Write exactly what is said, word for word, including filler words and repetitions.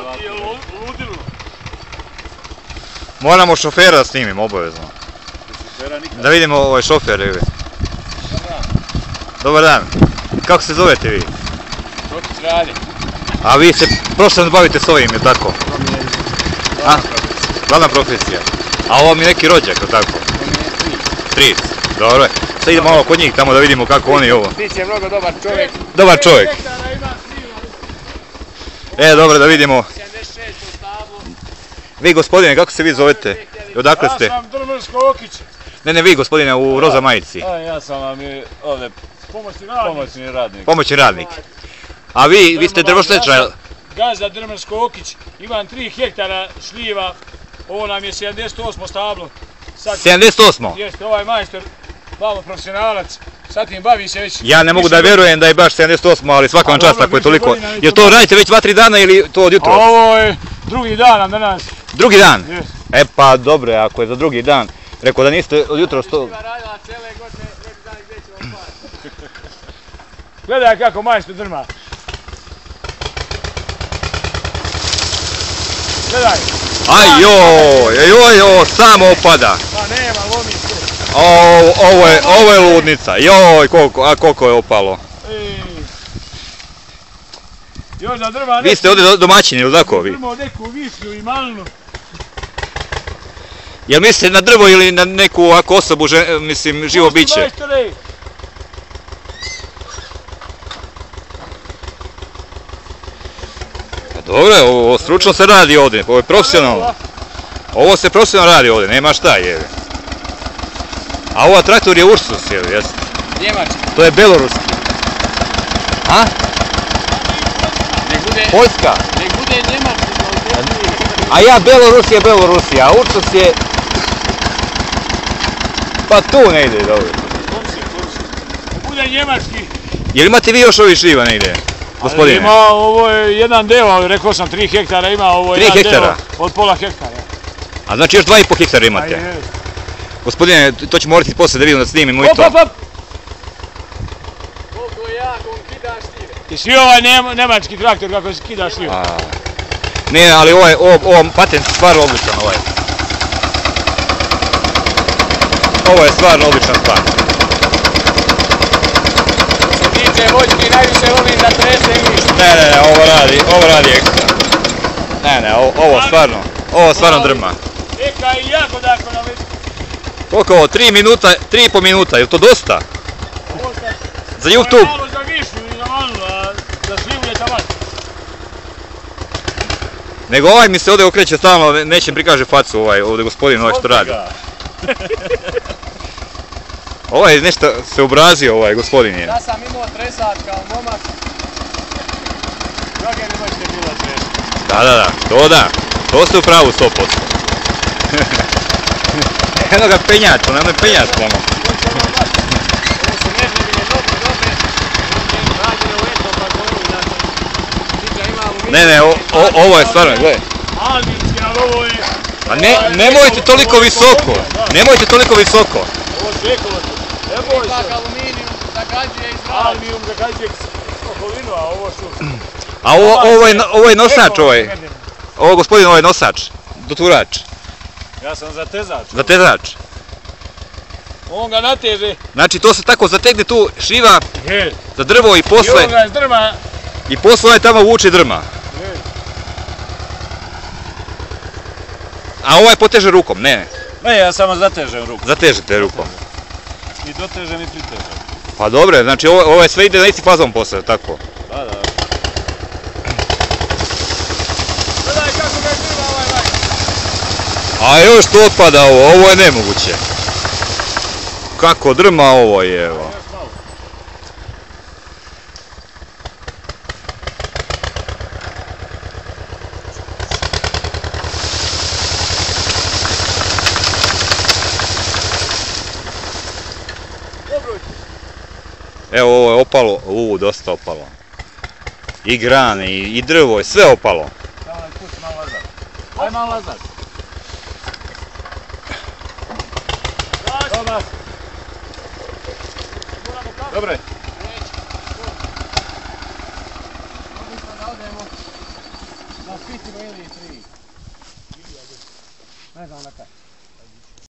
Moramo šofera da snimimo, obavezno. Da vidimo ovaj šofer. Dobar dan. Kako se zovete vi? Profić Rade. A vi se profesionalno bavite s ovim, je tako? Glavna profesija. A ovo mi je neki rođak, je tako? Stric. Dobro je. Sad idemo malo kod njih tamo da vidimo kako oni ovo. Stric je mnogo dobar čovjek. Dobar čovjek. E, dobro da vidimo. Vi gospodine, kako se vi zovete? Odakle ste? Ja sam Drmrsko Okić. Ne, ne, vi gospodine u roza majici. Ja sam vam ovdje pomoćni radnik. Pomoćni radnik. A vi, vi ste drvoštečar? Gazda Drmrsko Okić. Imam tri hektara šljiva. Ovo nam je sedamdeset osmo stablo. sedamdeset osmo? Jeste, ovaj majstor, malo profesionalac. Sad tim bavi se već... Ja ne mogu da vjerujem da je baš sedamdeset osmo, ali svaka vam čast ako je toliko. Jel to radite već dva tri dana ili to od jutra? Ovo je drugi dan nam danas. Drugi dan? E pa dobre, ako je za drugi dan. Rekao da niste od jutra sto... Gledaj kako majstor drma. Gledaj. Aj joj, joj, joj, samo opada. Pa nema, lomi se. Ovo je ludnica, joj, a koliko je opalo. Još da drma... Vi ste ovdje domaćini, ili tako vi? Drmo neku višnju i malnu. Jel mislite na drvo ili na neku ovako osobu, mislim, živo biće? Dobro, ovo stručno se radi ovdje, ovo je profesionalno. Ovo se profesionalno radi ovdje, nema šta je. A ova traktor je Ursus, jel, jeste? Njemački. To je beloruski. A? Poljska? Nek bude njemački. A ja, Belorus je Belorusija, a Ursus je... Pa tu ne ide, dobro. Bude njemački. Jel imate vi još ovih šljiva ne ide? Gospodine. Ima, ovo je jedan deo, rekao sam tri hektara, ima ovo jedan deo od pola hektara. A znači još dva i po hektara imate? Gospodine, to ću morati poslije da vidim da snimimo i to. Op, op, op! Koliko jak on kida šljive. Ti svi ovaj nemački traktor kako se kida šljive. Ne, ali ovaj patent je stvarno odličan ovaj. Ovo je stvarno odličan stvar. Vođki najviše volim da trese lišta. Ne, ne, ne, ovo radi, ovo radi ekstra. Ne, ne, ovo stvarno, ovo stvarno drma. Eka i jako dako na već. Koliko ovo, tri minuta, tri i po minuta, je li to dosta? Za YouTube? Ovo je malo za višnju i za malnu, a za šljivu je taman. Nego ovaj mi se ovdje okreće stalno, neće prikaže facu ovaj, ovdje gospodin ovaj što radi. Ovaj nešto se obrazio ovaj gospodin je. Ja sam imao tresač kao momak. Drage ne možete bilo trešati. Da, da, da, to da. To ste u pravu sto posto. Eno ga penjač, ono je penjač ono. Ovo su nežnjevine dobre, dobre. Rađene u eto pa koju, znači. Ne, ne, ovo je stvarno, gledaj. Alminski, ali ovo je... A nemojte toliko visoko, nemojte toliko visoko. Ovo su ekološki. Ipak aluminijum zagađuje i zrak. Aluminijum zagađuje okolinu, a ovo su... A ovo je nosač ovaj. Ovo gospodin, ovo je nosač. Doturač. Ja sam zatezač. Zatezač. On ga nateže. Znači to se tako zategne tu šljiva za drvo i posle... I on ga iz drma... I posle ovaj tamo vuče drma. A ovaj poteže rukom, ne? Ne, ja samo zatežem rukom. Zatežete rukom. I dotežem i pritežem. Pa dobro, znači ovo sve ide na isti fazon posle, tako? Da, da. Gledaj kako ga drva ovaj lak. A još to otpada ovo, ovo je nemoguće. Kako drma ovo je, evo. Evo ovo je opalo, uuu, dosta opalo. I grane, i drvo, sve opalo. Samo da pusti malo lazat. Aj malo lazat. Dobar. Dobre. Na pitimo ili tri. Ne znam na kaj.